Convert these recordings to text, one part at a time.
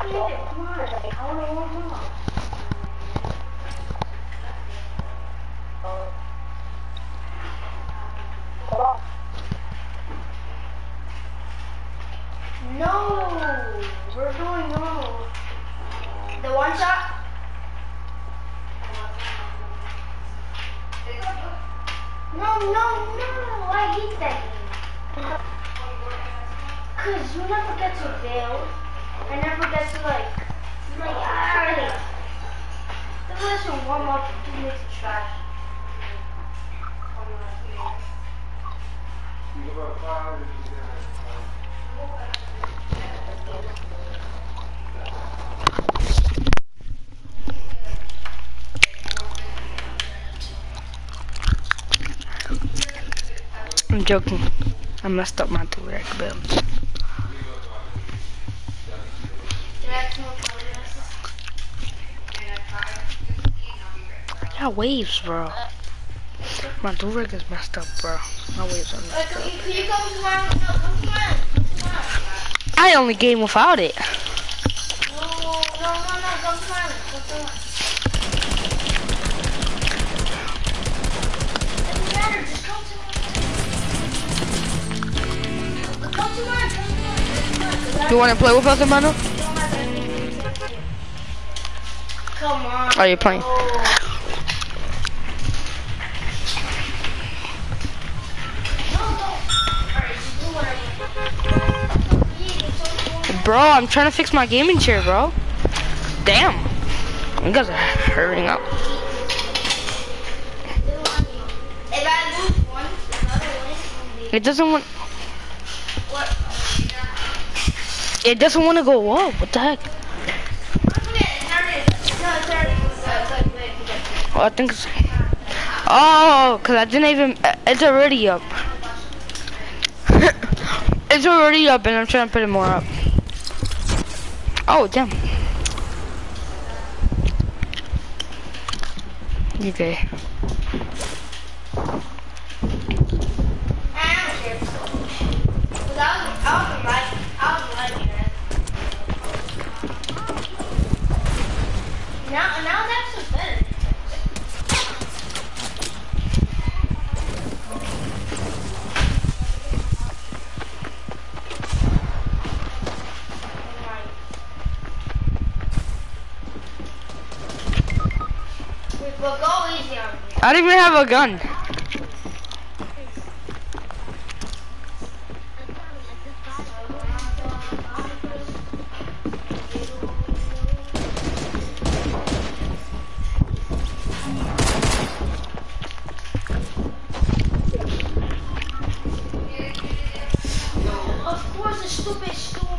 Come on, I wanna warm up. No, we're going home. The one shot? No, I hate that game. Cause you never get to build. I never get to like I hate it. The last one warm up and 2 minutes of trash. I'm joking. I messed up my direct build. Yeah, waves, bro. My direct is messed up, bro. My waves are messed up. Can you come tomorrow? No, come tomorrow. I only game without it. No, come tomorrow. Doesn't matter, just come tomorrow. Come tomorrow. You wanna play with us, Emmanuel? Come on. Are you playing? Bro, I'm trying to fix my gaming chair, bro. Damn. You guys are hurrying up. It doesn't want... It doesn't want to go up. What the heck? Oh, I think it's... Oh, because I didn't even... It's already up. It's already up and I'm trying to put it more up. Oh, damn. Okay. Now that's just better. But go easy on me. I don't even have a gun. Of course, a stupid storm.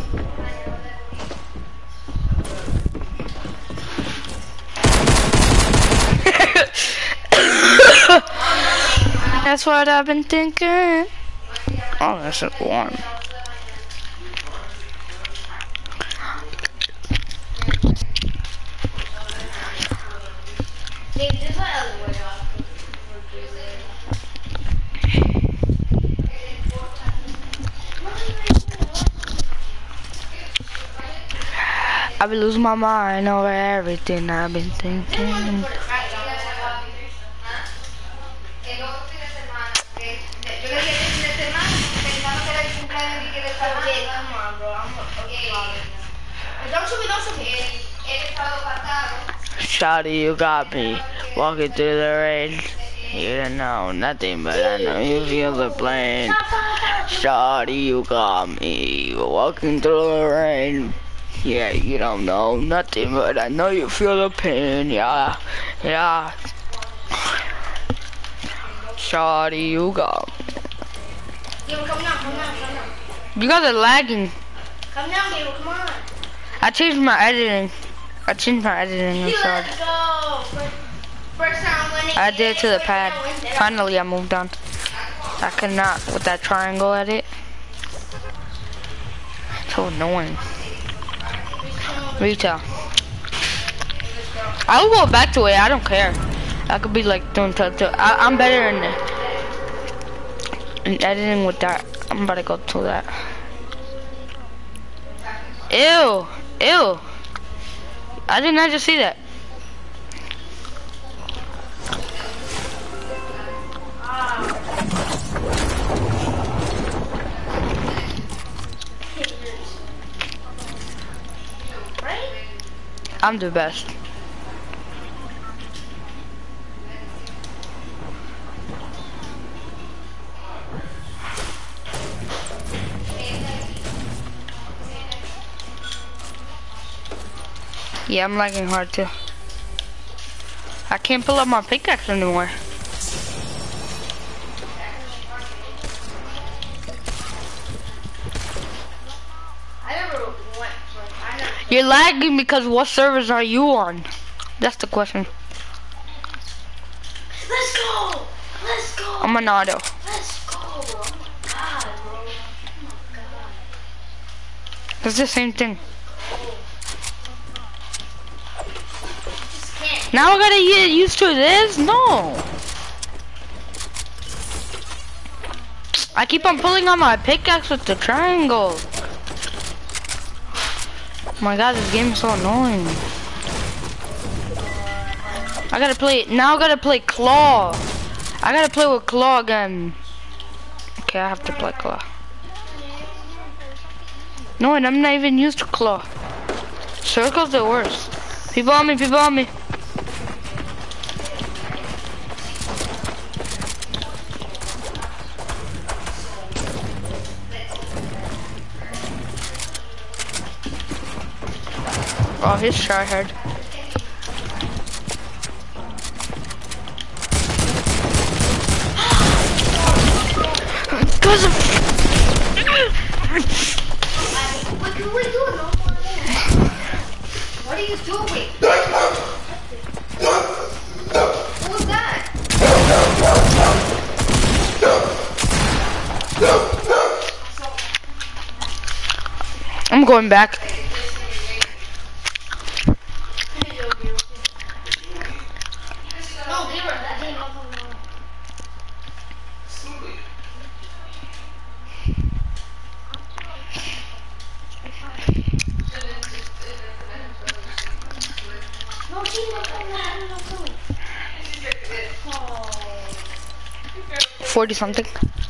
That's what I've been thinking. Oh, that's just warm. I've been losing my mind over everything I've been thinking. Shawty, you got me walking through the rain. You don't know nothing, but I know you feel the pain. Shawty, you got me walking through the rain. Yeah, you don't know nothing, but I know you feel the pain. Yeah. Shawty, you got me. Come down. You guys are lagging. Come down, Gabriel, come on. I changed my editing. I'm sorry. Let's go. First time winning. I did it to the pad. Finally, I moved on. I could not with that triangle edit. So annoying. Retail. I'll go back to it. I don't care. I could be like doing I'm better in editing with that. I'm about to go to that. Ew. Ew. I did not just see that. I'm the best. Yeah, I'm lagging hard too. I can't pull up my pickaxe anymore. You're lagging because what servers are you on? That's the question. Let's go! Let's go! I'm an auto. Let's go! Oh my god, bro. Oh my god. It's the same thing. Just can't. Now I gotta get used to this? No. I keep on pulling on my pickaxe with the triangle. Oh my god, this game is so annoying. I gotta play, now I gotta play Claw. I gotta play with Claw again. Okay, I have to play Claw. No, and I'm not even used to Claw. Circle's the worst. People on me, people on me. Oh, he's tryhard. Cause of What can we do? No more. What are you doing? Who's that? I'm going back. No, they were that. No, she looked like that. 40 something.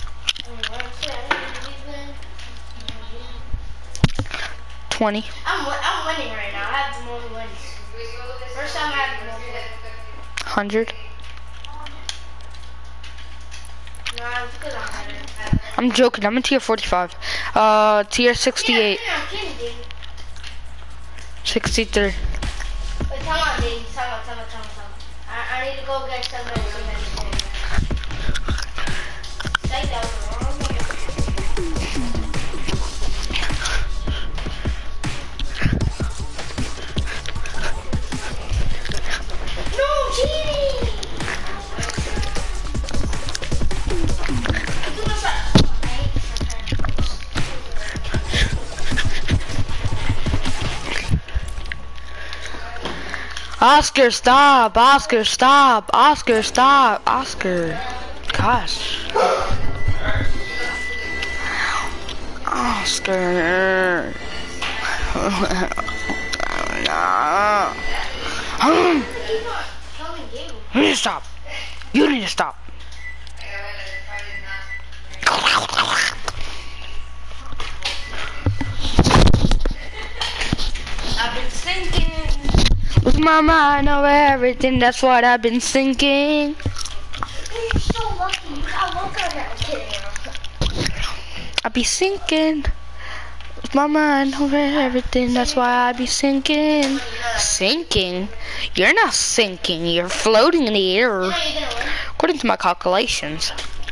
20. I'm winning right now. I have the most wins. First time I have the most wins. 100. No, it's because I'm better. I'm joking. I'm in tier 45. Tier 68. Yeah, I'm kidding, dude. 63. Wait, come on, dude. Come on. I need to go get somebody. Psych, that was the wrong one. No, cheating! I'm doing this right. Oscar, stop! Oscar, stop! Oscar, stop! Oscar. Gosh. Oscar. You need to stop. You need to stop. I've been thinking. With my mind over everything, that's what I've been thinking. You're so lucky. You got luck on that. I'm kidding. I be sinking. With my mind over everything, that's why I be sinking. Sinking? You're not sinking, you're floating in the air. You know you're gonna win. According to my calculations.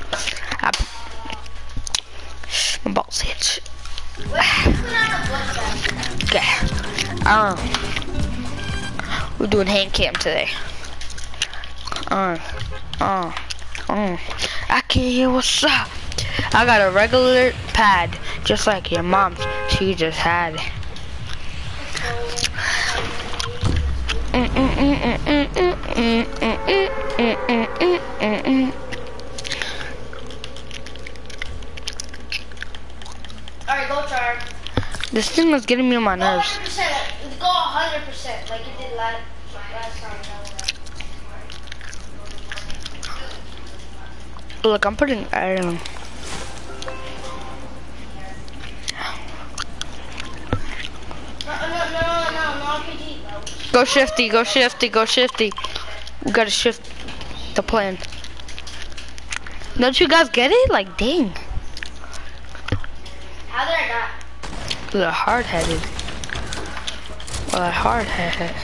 My balls itch. Okay. We're doing hand cam today. I can hear what's up. I got a regular pad, just like your mom's. She just had. Alright, go, Char. This thing was getting me on my Go nerves. 100%. Go 100% like you did last time. Look, I'm putting iron. No, RPG, bro. Go shifty, go shifty, go shifty. We gotta shift the plan. Don't you guys get it? Like, dang. How did I die? They're hard-headed. Well, I'm hard-headed.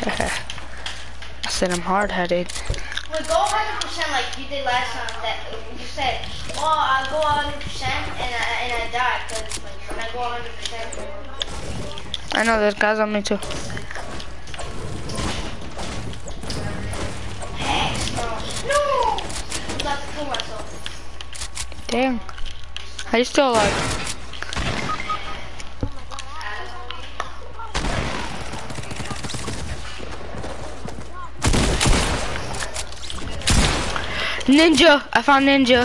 I said I'm hard-headed. Wait, go 100% like you did last time. That you said, oh, I'll go 100% and I die because like, when I go 100%. I know there's guys on me too. Heck no! I'm about to kill myself. Dang. How you still alive? Ninja! I found Ninja.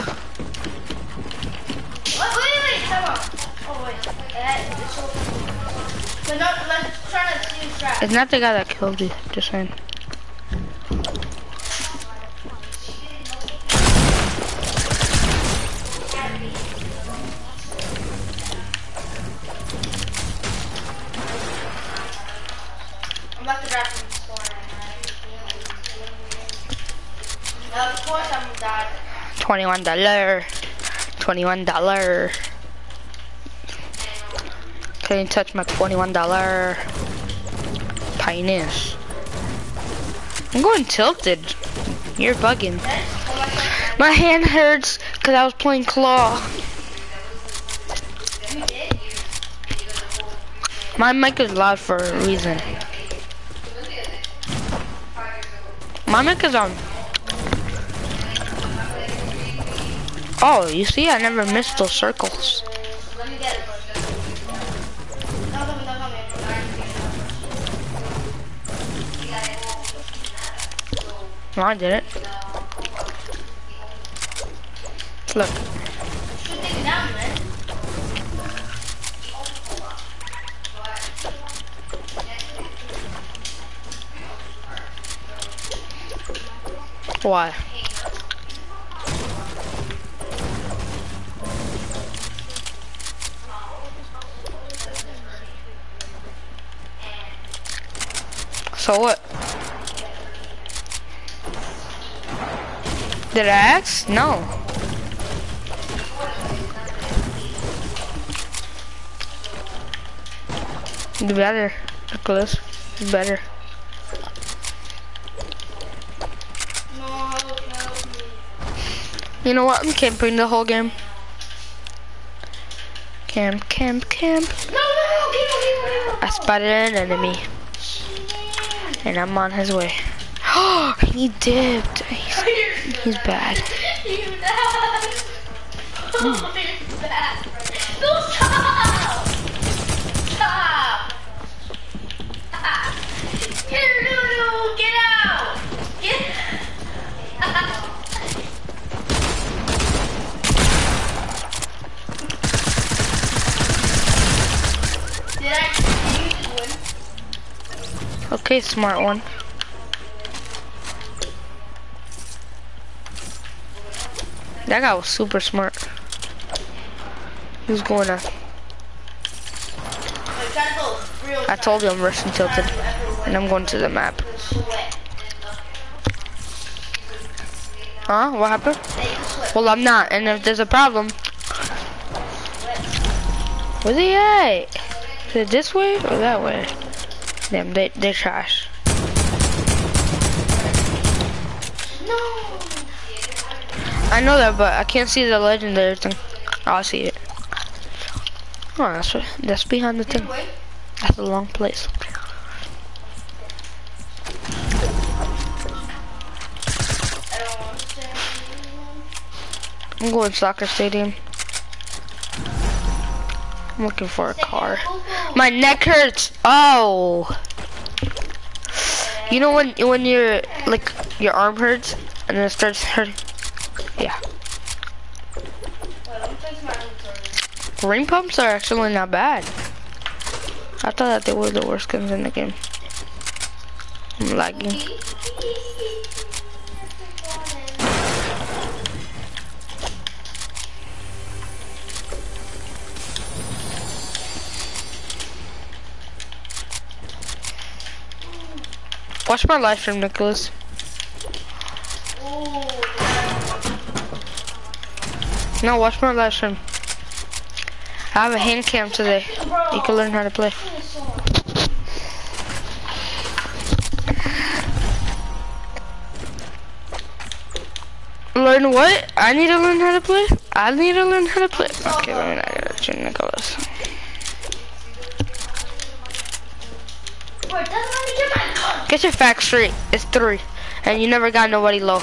Wait, come on. Oh wait, it's so. But no, let's try to see trap. It's not the guy that killed you, just saying. I'm about to grab from the store. Of course I'm gonna die. $21. $21. Can you touch my $21 penis? I'm going tilted. You're bugging. My hand hurts because I was playing claw. You did? My mic is loud for a reason. My mic is on. Oh, you see, I never missed those circles. Let me get it. No, I didn't. Look. Should take it down, man. Why? So what? Did I ask? No. Do better, Nicholas. Do better. No. You know what? I'm camping the whole game. Camp. No, Keep. I spotted an enemy. And I'm on his way. Oh, he dipped. He's bad. You're bad. Oh, you're bad. No, stop! Stop! Get out! Get Did you just win? Okay, smart one. That guy was super smart. He was going to. I told you I'm rushing tilted. And I'm going to the map. Huh? What happened? Well, I'm not. And if there's a problem. Where's he at? Is it this way or that way? Damn, they're trash. No. I know that, but I can't see the legendary thing. Oh, I see it. Oh, that's behind the thing. That's a long place. I'm going to soccer stadium. I'm looking for a car. My neck hurts. Oh. You know when you're like your arm hurts and then it starts hurting. Yeah. Ring pumps are actually not bad. I thought that they were the worst skins in the game. I'm lagging. Watch my live stream, Nicholas. No, watch my live stream. I have a hand cam today. You can learn how to play. Learn what? I need to learn how to play? I need to learn how to play. Okay, let me not get it. Nicholas. Get your facts straight. It's 3. And you never got nobody low.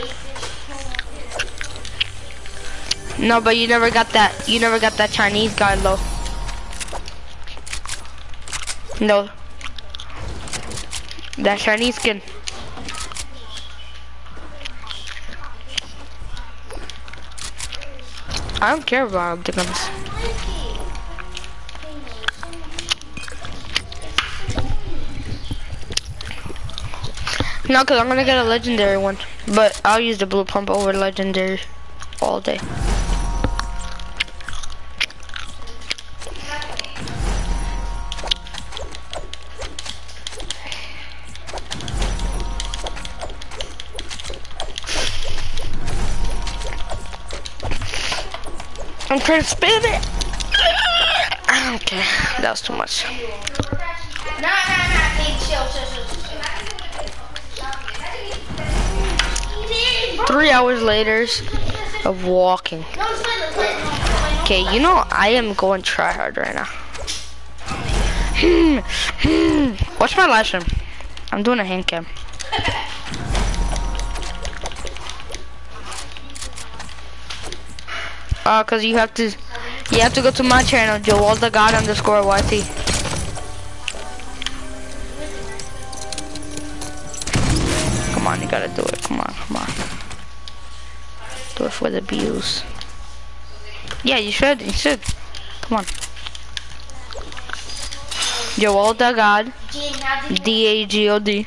No, but you never got that Chinese guy low. No. That Chinese skin. I don't care about the guns. No, cause I'm gonna get a legendary one, but I'll use the blue pump over legendary all day. I'm trying to spam it. Okay, that was too much. Nah, chill. 3 hours later of walking. Okay, you know I am going try hard right now. Watch my live stream. I'm doing a hand cam. Cause you have to go to my channel, JoelTheGod_YT. Come on, you gotta do it. Come on. Do it for the views. Yeah, you should. Come on. JoelTheGod. DAGOD.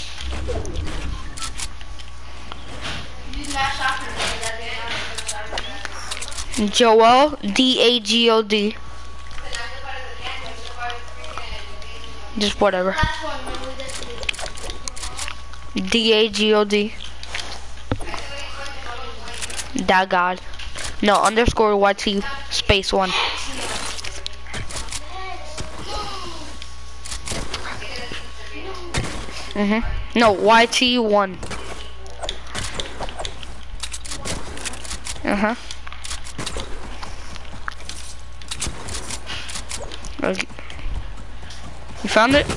Joel DAGOD. Just whatever. DAGOD. Dagod. No, _YT space 1. No, YT1. Okay. You found it?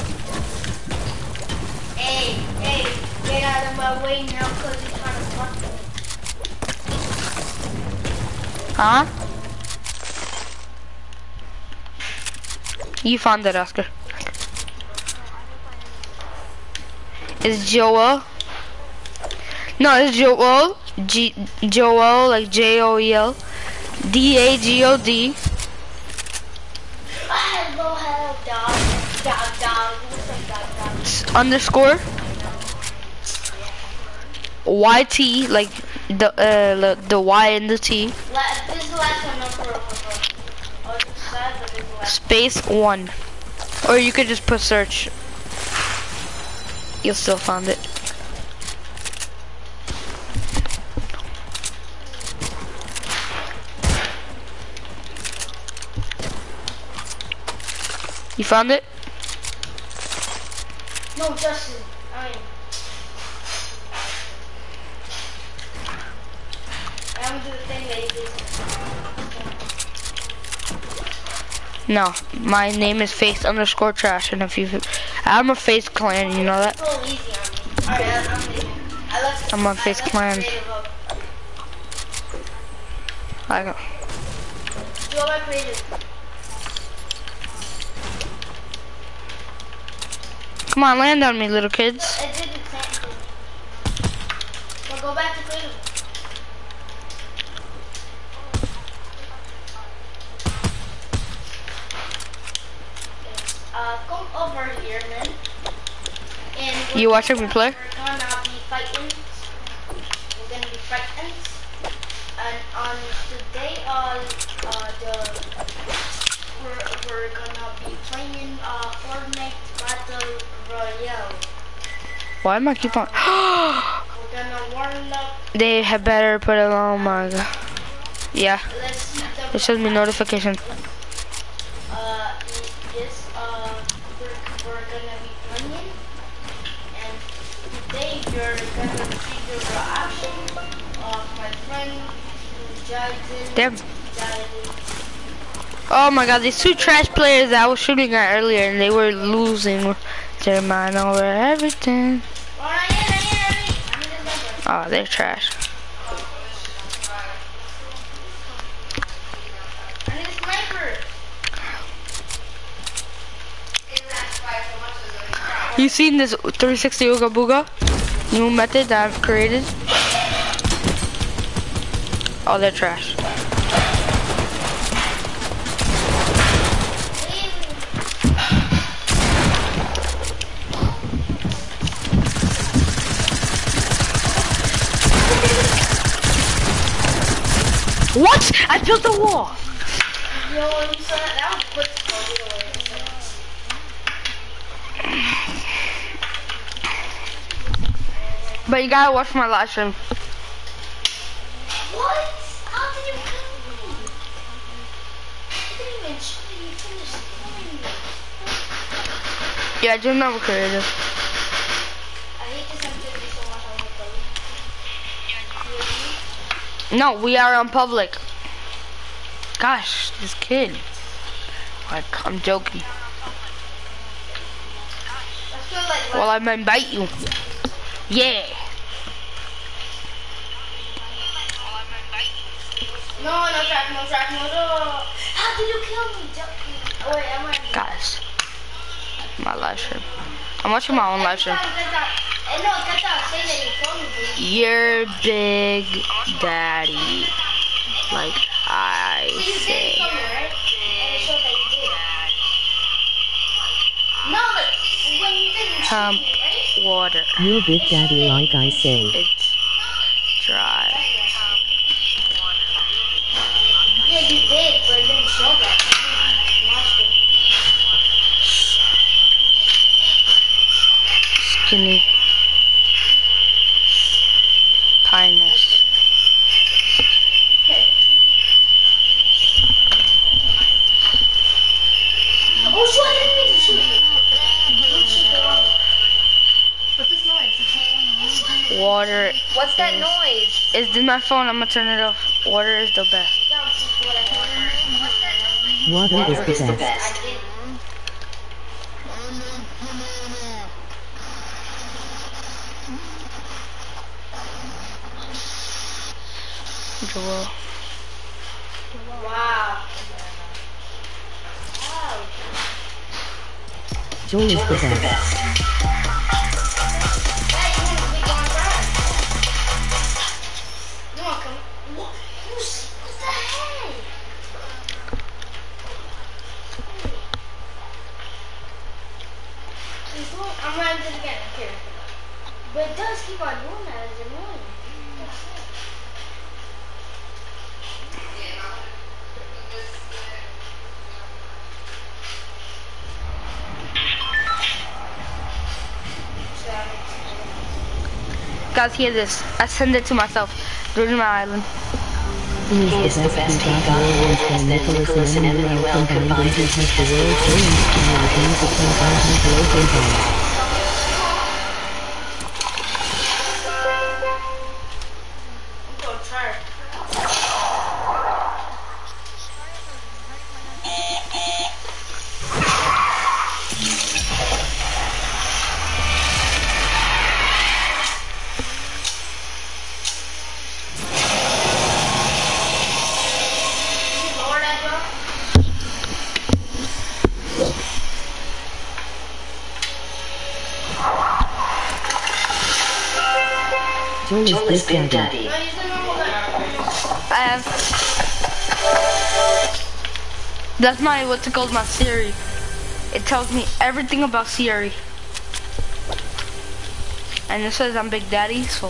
Hey, get out of my way now, cause you're trying to fuck me. Huh? You found it, Oscar. It's Joel. No, it's Joel. Joel, like JOEL. DAGOD. Hello, dog. What's up, dog? _YT, like the Y and the T. This is the last one, Space 1. Or you could just put search. You'll still find it. You found it? No, Justin. I'm gonna do the thing that you did. No, my name is Face_Trash, and if you, I'm a Face Clan, you know that? So easy on me. Alright, I'm leaving. I'm on Face Clan. I go. Do all my creative. Come on, land on me, little kids. I did the same thing. Well, go back to creative. Spearman. And You watching me play? We're gonna be fighting. We're gonna be fighting. And on today, we're gonna be playing Fortnite Battle Royale. Why am I keep on? We're gonna warm up. They had better put it on. Oh my god. Yeah. Let's see the. It shows me notification. This we're gonna be playing, and today you're gonna see the reaction of my friend Jaden. Damn. Oh my god, these two trash players that I was shooting at earlier, and they were losing their mind over everything. Oh, they're trash. I need a sniper. You seen this 360 Ooga Booga new method that I've created? Oh, they're trash. What? I built the wall. Yo, you saw that? That was quick. But you gotta watch my live stream. What? How did you kill me? I didn't even shoot you. You finished killing me. Yeah, I just never created. I hate this activity so much. I want to play. No, we are on public. Gosh, this kid. Like, I'm joking. I feel like Well, I might bite you. Yeah. no track, no. How did you kill me? Oh wait, am I? Guys, my live stream. I'm watching my own live stream. No, say that you killed me, please. Your big daddy. Like I So you did say. kill me, right? And it showed that you did. No, like when you didn't shoot me, right? Water. Your big daddy, like I say. It's dry. Yeah, you did, but it didn't show that. Skinny. Kindness. Oh, shoot, I didn't mean to shoot you. What's this noise? Water. What's that noise? Is this my phone? I'm gonna turn it off. Water is the best. Water is the best. I did. Joel. Wow. Joel is the best. I'm running it again, here. But it does keep on doing that, it's annoying. Guys, hear this. I send it to myself. During my island. He is the best big god in the world when Nicholas and Emmanuel combined to take the world famous Americans of Empire. I'm going to try. Joel is big daddy. I have. That's my, what's it called, my series. It tells me everything about Siri. And it says I'm Big Daddy, so.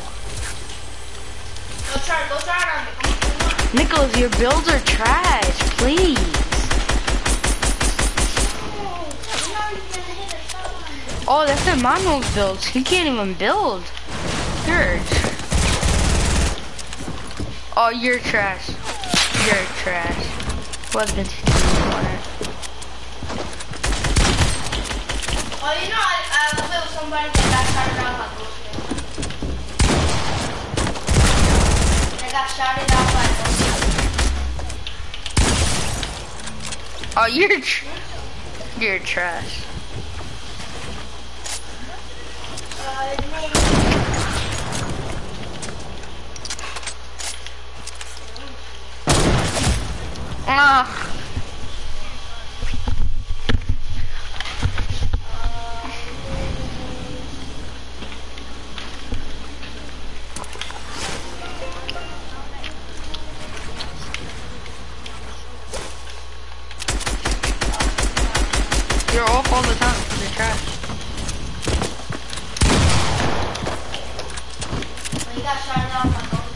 Go try it on me. Nicholas, your builds are trash, please. Oh, that's Emmanuel's builds. He can't even build. You're Oh, you're trash. You're trash. What's been on it? Oh, you know, I built somebody that got shouted out by Ghostman. They got shouted out by Ghostman. Oh, you're trash. Ah. You're off all the time. You're trash. When you got shouted out by Ghostman,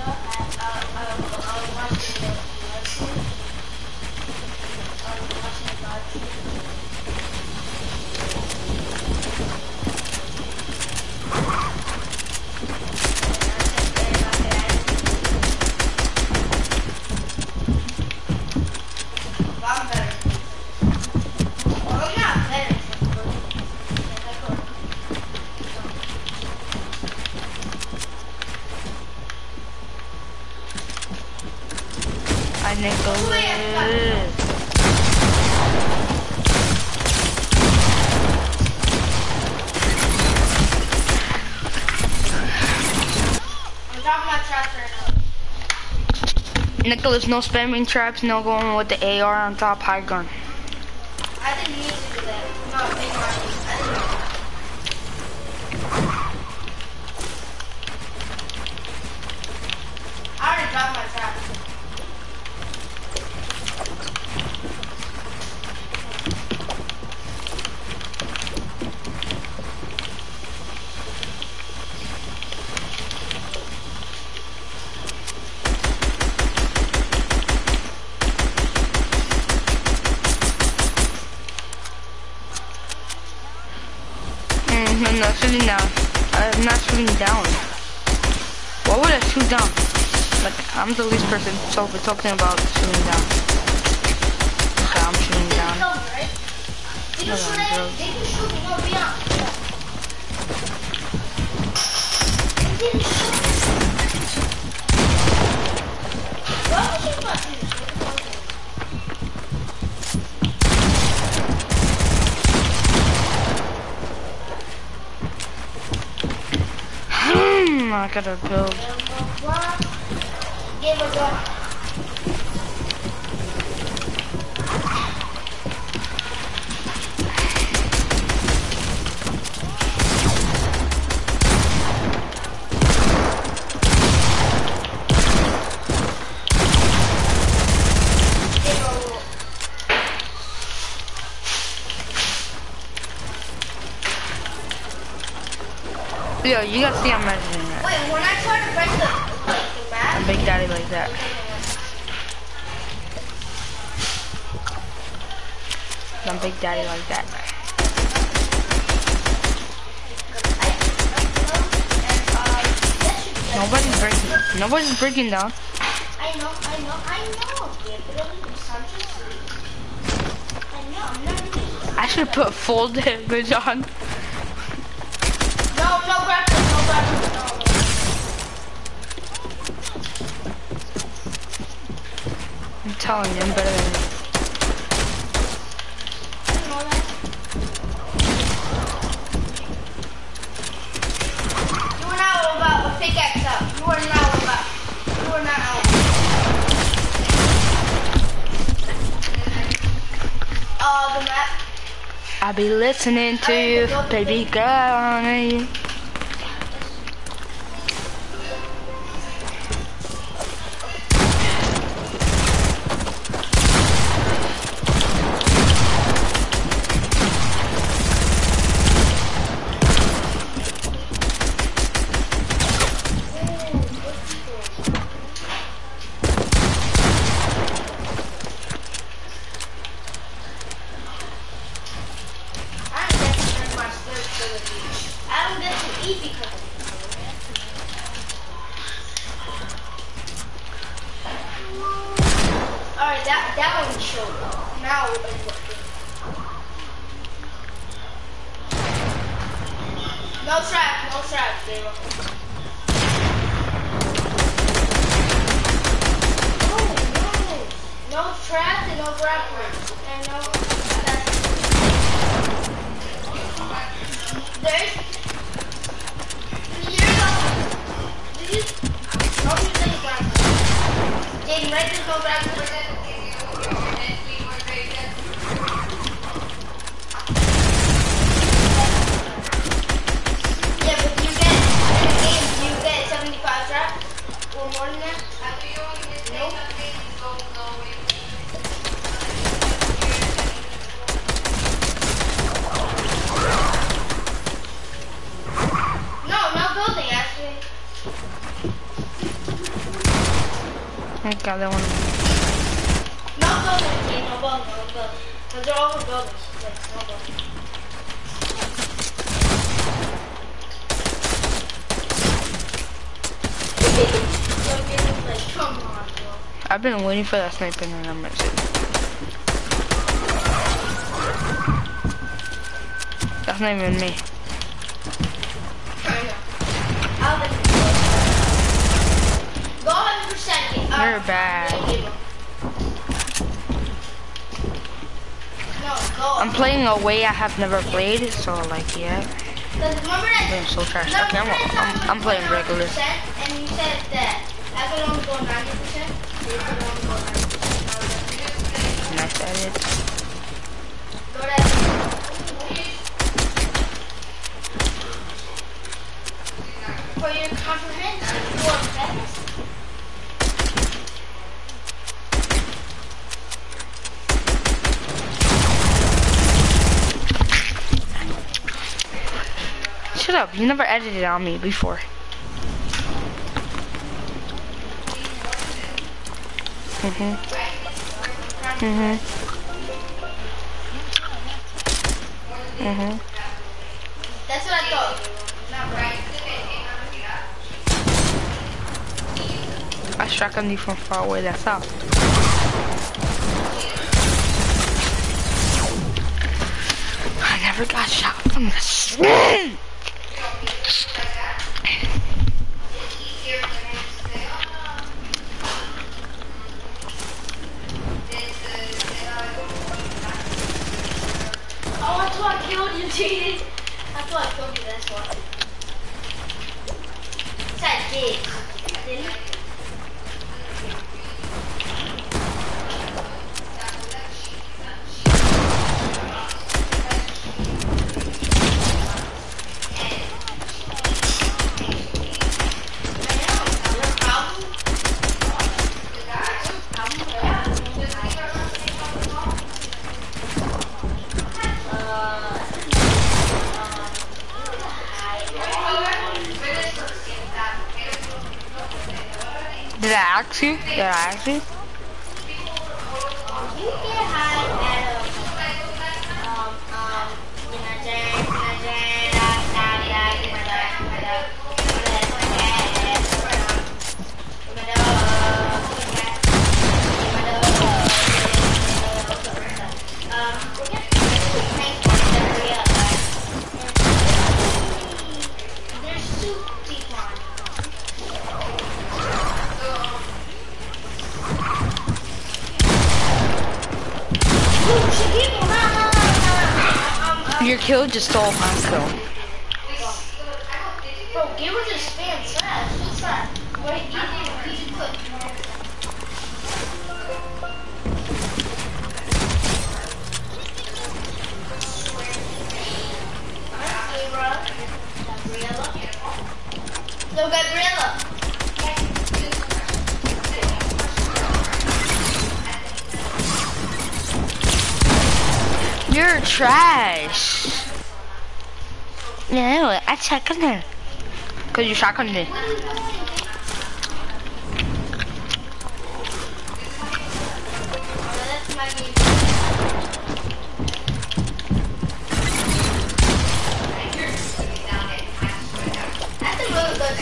Nicholas, no spamming traps, no going with the AR on top high gun. I didn't need to do that. No, big money. I already dropped my trap. I'm not shooting down. I'm not shooting down. Why would I shoot down? Like, I'm the least person so we're talking about shooting down. Okay, I'm shooting down. Did you shoot it? Did you shoot it? No, beyond. Did you shoot it? Why would you not do this? I gotta build. Give us a Yo, you gotta see I'm measuring that. Wait, when I try to press the map, I'm Big Daddy like that. I'm Big Daddy like that. Nobody's breaking down. I know. I'm not even. I should put full damage on. No graphics, no. I'm telling you, I'm better than you. I know that. You are not about a pickaxe up. You are not out. The map. I be listening to you, baby girl. of you. I don't get to eat because of you. Alright, that one showed. Now it's working. No trap, Zero. No traps and no grapplers. And no. There's. Here you go. Did you? Don't use any grapplers. Jaden, right? There's no grapplers. Yeah, but you get in the game. You get 75 traps or more than that. Nope. Building, actually. Okay, that one. No building, no building. Because they're all for buildings. Like, no building. Like, come on, bro. I've been waiting for that sniper and I'm missing. That's not even me. Go 100%. You're bad. No, go. I'm playing a way I have never played, so like yeah. I'm playing so trash. Okay, I'm playing regular. And you said that I could only go 90%. So you could only go 90%. Nice edit. Go to for your comprehension, for best. Shut up, you never edited on me before. That's what I thought. Not right. I struck on you from far away, that's all. I never got shot from the swing. Oh, that's why I killed you, Jaden. That's why I killed you, that's why. That did. Didn't it? Did I ask you? Did I ask you? You get high there's soup deep on. Your kill just stole my kill. Bro, give her this spam trash. What's that? What he did put. Look, Gabriella. You're trash. No, I shotgunned her. Cause you shotgunned me.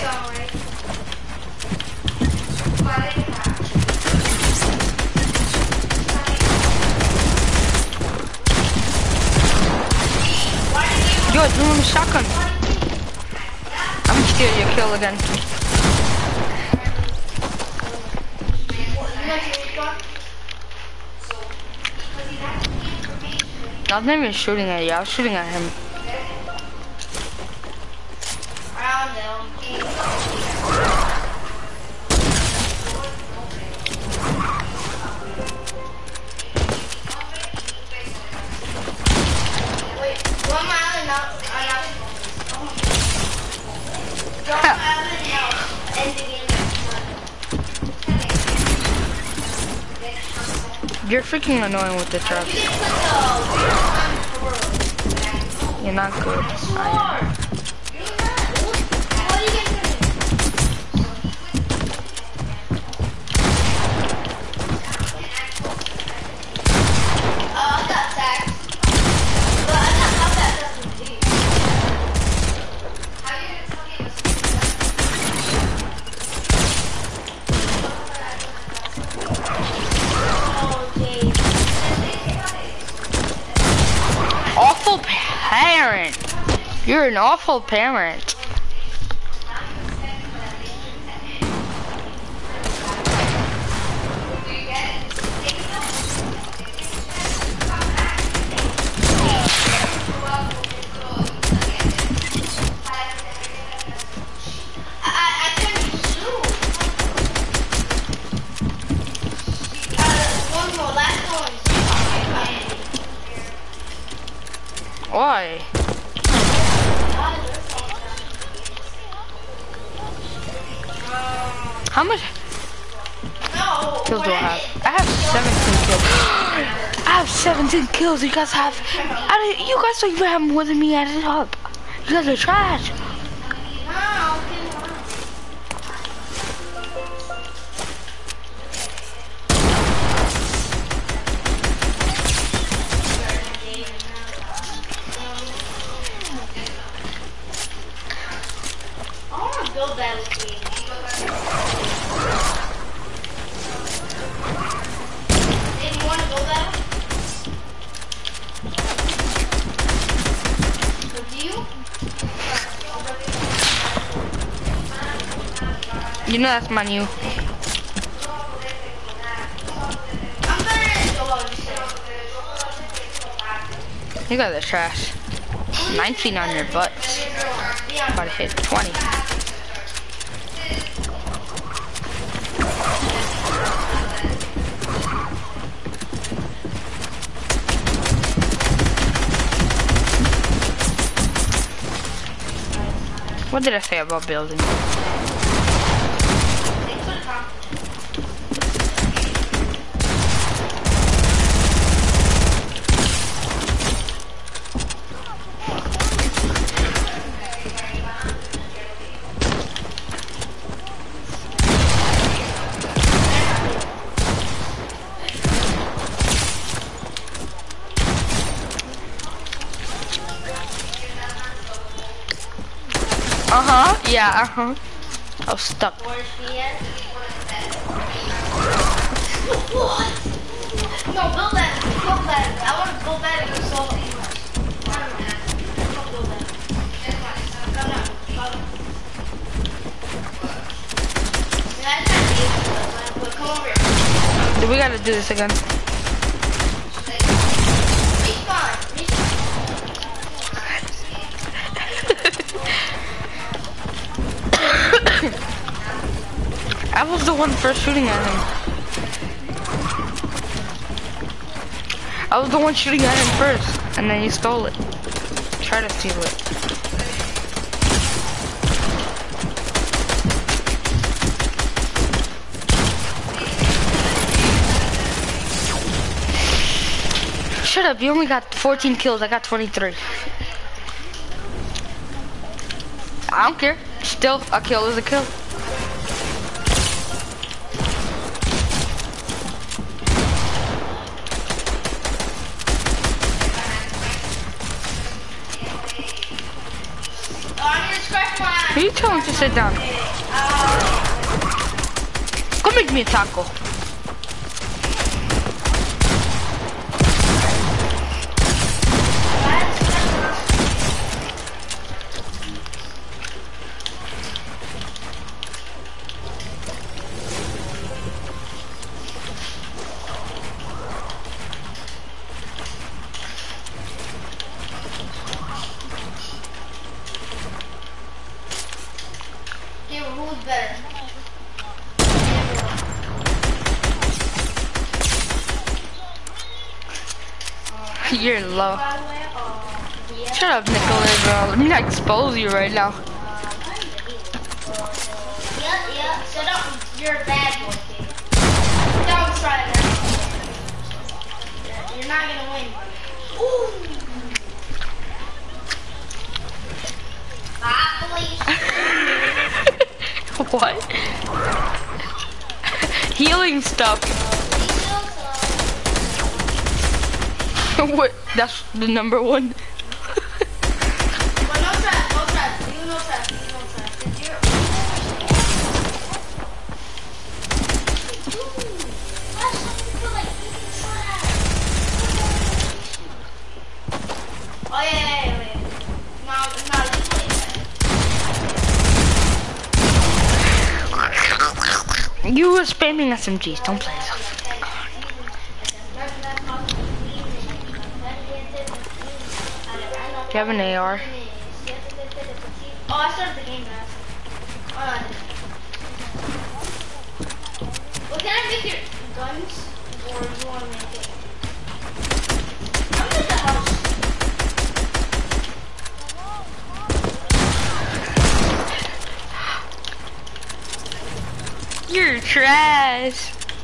Yo, it's doing a shotgun. I'm gonna steal your kill again. I was not even shooting at you, I was shooting at him. You're freaking annoying with the truck. You're not good. I am. Awful parent. You're an awful parent. Why? How much kills do I have? I have 17 kills. I have 17 kills. You guys have. You guys don't even have more than me added up. You guys are trash. You know that's my new. You guys are trash. 19 on your butts. About to hit 20. What did I say about building? Yeah, I was stuck. No, build that. I want to build that and go solo. Come over here. Do we gotta do this again? I was the one first shooting at him. I was the one shooting at him first, and then he stole it. Try to steal it. Shut up, you only got 14 kills, I got 23. I don't care. Still, a kill is a kill. I need to scratch Who are you telling to sit down? Go make me a taco. Who's better? You're low. Shut up, Nicholas, bro. Let me not expose you right now. Yep. Shut up. You're a bad boy, kid. Don't try that. You're not gonna win. Ooh. What? Healing stuff. What? That's the number one. But no trap. You no trap. Oh yeah. Now let's play that. You were spamming SMGs. Don't play this. Do you have an AR? Oh, I started the game now. Well, can I make your guns, or do you want to make it? I'm in the house. You're trash.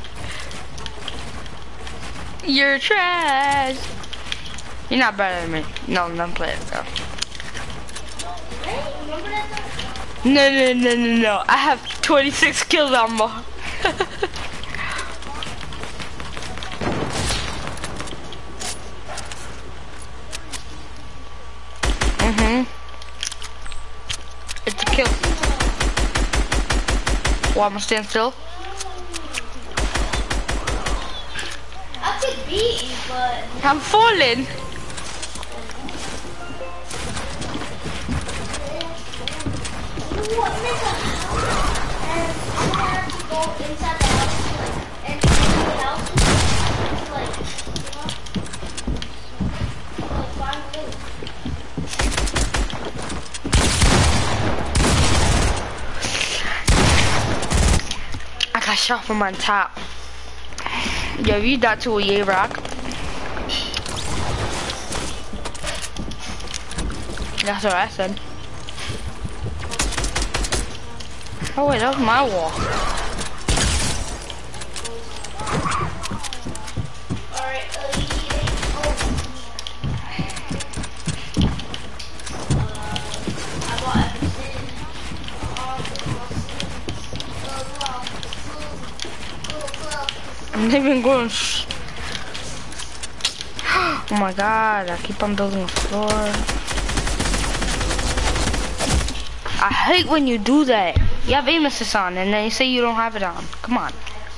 You're trash. You're not better than me. No, don't play it though. Remember that No. I have 26 kills on more. It's a kill. Well, I'm gonna stand still. I could beat you, but I'm falling. what makes a house? And I have to go inside the house, and the house is like, find loot. I got shot from on top. Yo, you died to a Yay Rock. That's what I said. Oh wait, that was my wall. Alright, I bought everything. I'm not even going. Oh my god, I keep on building a floor. I hate when you do that. You have aim assist on and then you say you don't have it on. Come on.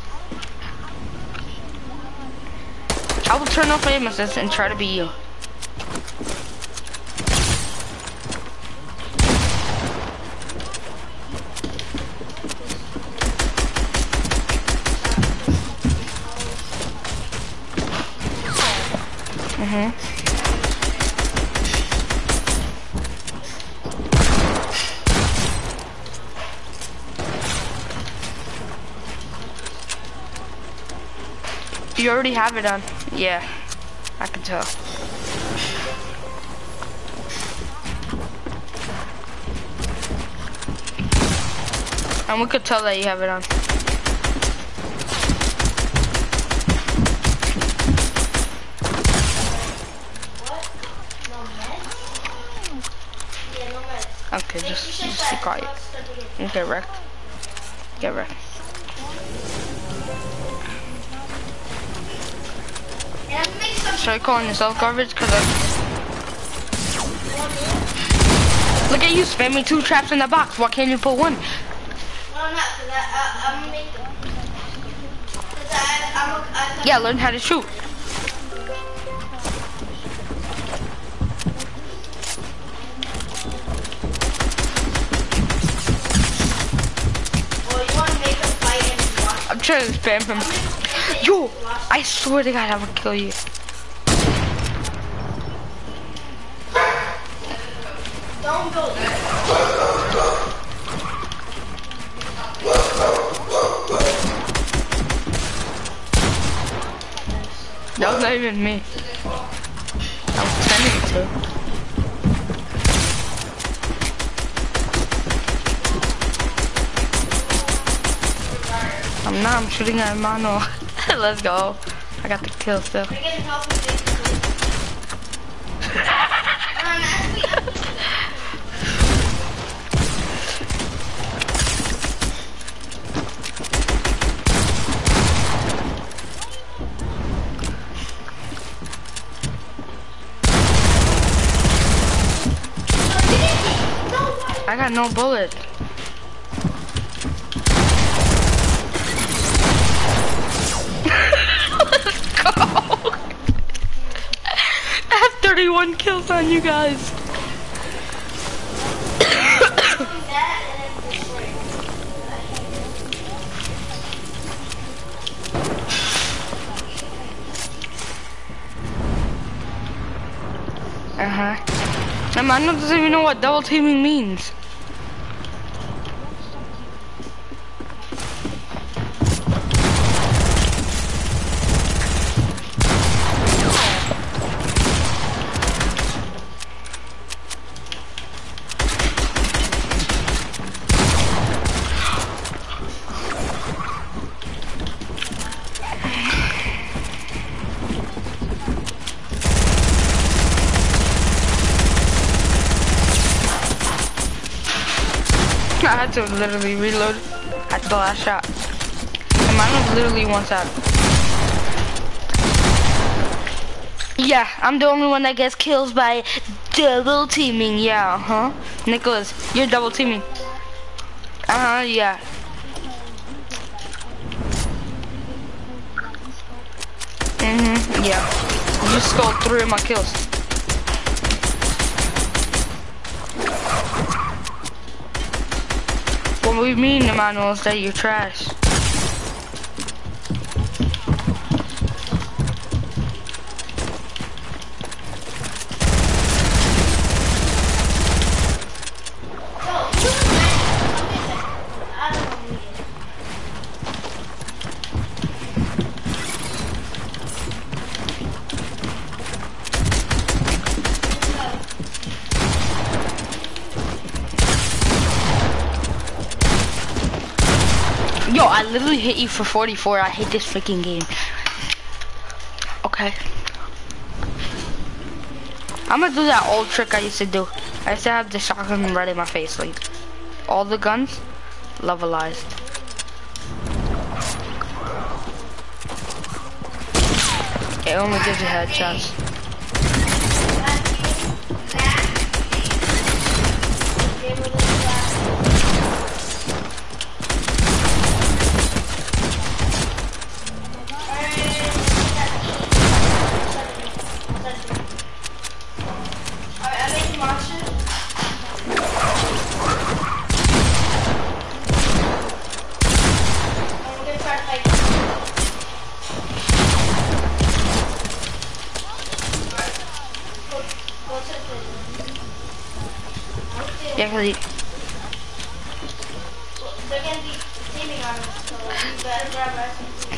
I will turn off aim assist and try to be you. You already have it on. Yeah, I can tell. And we could tell that you have it on. Okay, just be quiet. And get wrecked. Get wrecked. Should I call yourself garbage? Cause Look at you spamming 2 traps in the box. Why can't you put 1? No, I'm not, because I'm gonna make them. Because Yeah, learn how to shoot. well, you want to make them fight and watch. I'm trying to spam him. Yo, I swear to God, I will kill you. Don't go there. That was not even me. I was pretending to. I'm not, I'm shooting at Mano. Let's go. I got the kill still. I can help you make I got no bullet. Let's go. I have 31 kills on you guys. And Mano doesn't even know what double teaming means. I had to literally reload at the last shot. And mine was literally 1 shot. Yeah, I'm the only one that gets kills by double teaming. Yeah, huh? Nicholas, you're double teaming. Yeah. Yeah. You stole 3 of my kills. What we mean, Emmanuel, is that you're trash. Yo, I literally hit you for 44. I hate this freaking game. Okay. I'm gonna do that old trick I used to do. I used to have the shotgun right in my face, like all the guns levelized. It only gives you headshots. Yeah, cause they're gonna be teaming on us, so you better grab us.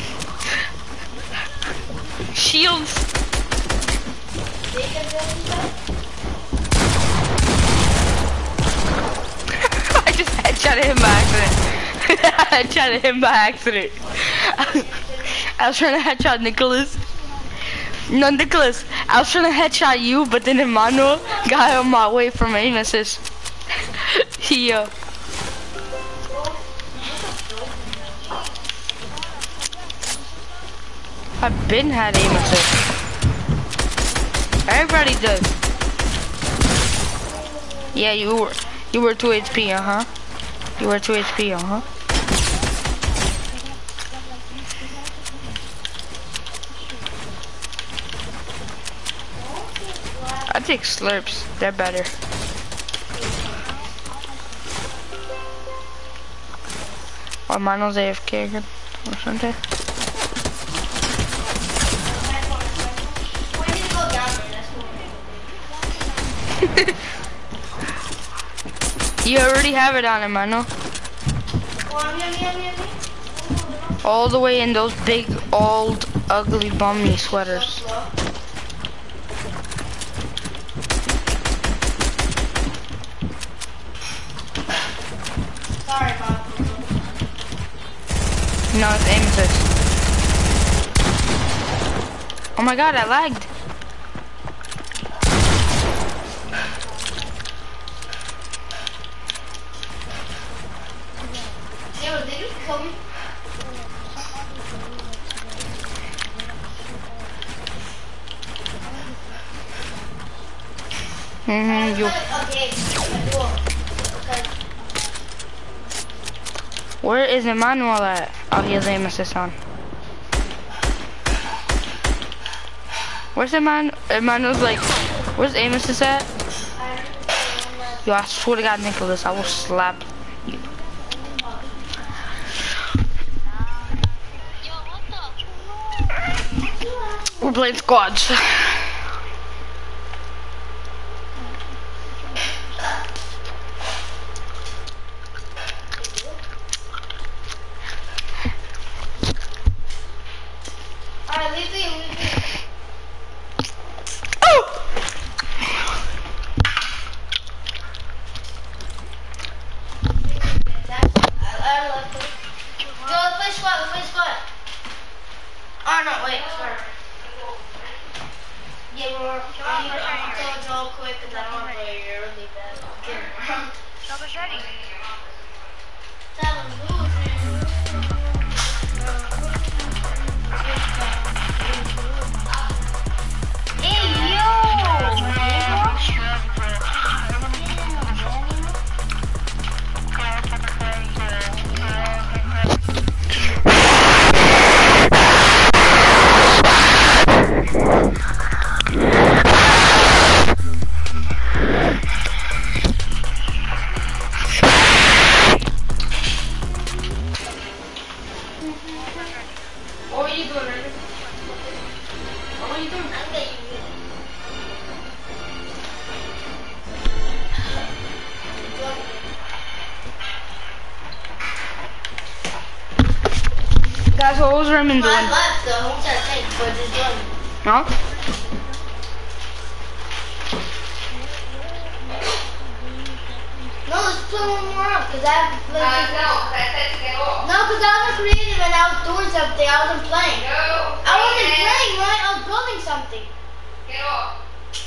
shields. They can build stuff. I just headshot him by accident. I headshot him by accident. I was trying to headshot Nicholas. No, Nicholas, I was trying to headshot you, but then Emmanuel got on my way from aim assist. Yeah. I've been had aim assist. Everybody does. Yeah, you were 2 HP, uh-huh. You were 2 HP, uh-huh. I take slurps, they're better. Or Mano's AFK again, or something. You already have it on him, Mano. All the way in those big, old, ugly, bummy sweaters. Sorry, Bob. No, it's aim assist. Oh my god, I lagged. Zero, did you kill me? You. Okay, cool. Because Where is Emmanuel at? Oh, he has aim assist on. Where's Emmanuel's like, where's aim assist at? Yo, I swear to God, Nicholas, I will slap you. We're playing squads. alright, leave me. Oh no, wait, sorry. Yeah, we're real quick because I don't want to play really bad. What were you doing, Raven? What were you doing? I'm getting you. Guys, what was Raymond doing? I left the whole entire thing, but just doing. Huh? No, let's play one more round, because I have to play. No, because I wasn't creative and I was doing something. I wasn't playing. I wasn't playing, right? I was building something. Get off.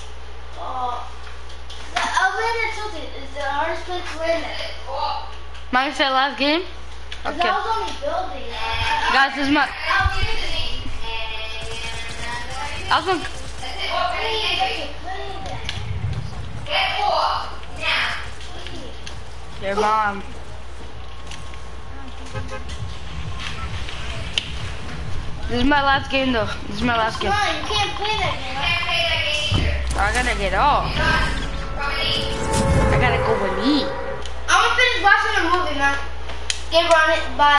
I'll land at something. It's the hardest place to land at. Mine said last game? Because Okay. I was only building. Guys, this is my... I was gonna... Get off. Now. Your mom. This is my last game though. This is my last game. Come on, you can't play that game. I gotta get off. I gotta go with me. I'm gonna finish watching a movie, man. Get run it by.